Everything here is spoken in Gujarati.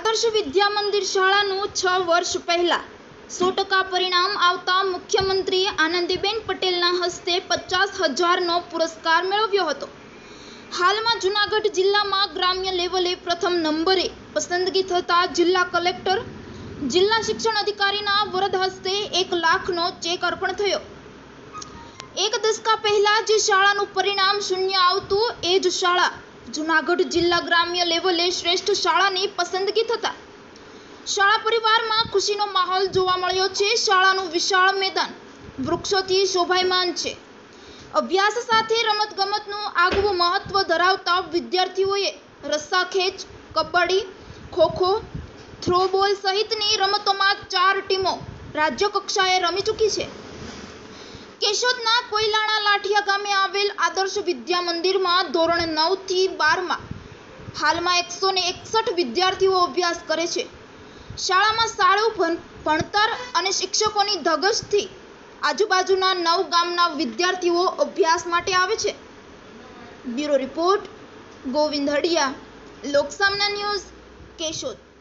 આદર્શ વિદ્યા મંદિર શાળાનું 6 વર્ષ પહેલા 100% પરિણામ આવતા મુખ્યમંત્રી આનંદીબેન પટેલના હસ્તે 50,000નો પુરસ્કાર મેળવ્યો હતો। હાલમાં જૂનાગઢ જિલ્લામાં ગ્રામ્ય લેવલે પ્રથમ નંબરે પસંદગી થતા જિલ્લા કલેક્ટર, જિલ્લા શિક્ષણ અધિકારીના વરદ હસ્તે 1 લાખનો ચેક અર્પણ થયો। એક દશકા પહેલા જે શાળાનું પરિણામ શૂન્ય આવતું એ જ શાળા જૂનાગઢ જિલ્લા ગ્રામ્ય લેવલે શ્રેષ્ઠ શાળાની પસંદગી થતા શાળા પરિવારમાં ખુશીનો માહોલ જોવા મળ્યો છે। શાળાનું વિશાળ મેદાન વૃક્ષોથી શોભાયમાન છે। અભ્યાસ સાથે રમતગમતનું આગવું મહત્વ ધરાવતા વિદ્યાર્થીઓએ રસ્સાખેંચ, કબડ્ડી, ખોખો, થ્રોબોલ સહિતની રમતોમાં 4 ટીમો રાજ્ય કક્ષાએ રમી ચૂકી છે। કેશોદના કોયલાણા લાઠિયા ગામે આવેલ આદર્શ વિદ્યા મંદિરમાં ધોરણ 9 થી 12માં હાલમાં 161 વિદ્યાર્થીઓ અભ્યાસ કરે છે। શાળામાં સારું ભણતર અને શિક્ષકોની ધગશથી આજુબાજુના 9 ગામના વિદ્યાર્થીઓ અભ્યાસ માટે આવે છે। Bureau report, Govind Hadiya, Loksamna news, Keshod.